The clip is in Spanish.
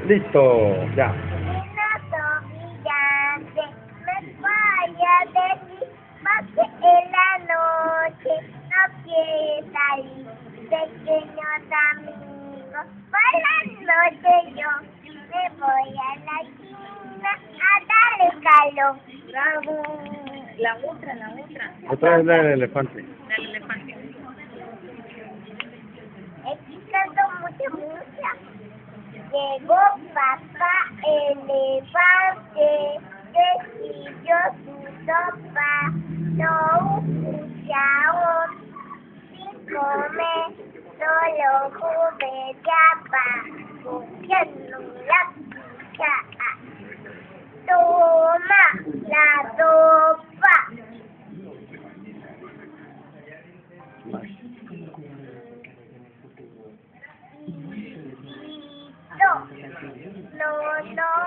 Listo, ya. Brillante, me vaya de ti, porque en la noche no quiere salir, pequeños amigos. Por la noche yo me voy a la esquina a darle calor. Bravo. La otra. Otra vez la del elefante. Del elefante. Escuchando mucha. Llegó papá elefante, decidió su sopa, no escucharon sin comer, solo jugueteaba, cogiendo la cuchara. Toma la sopa. No,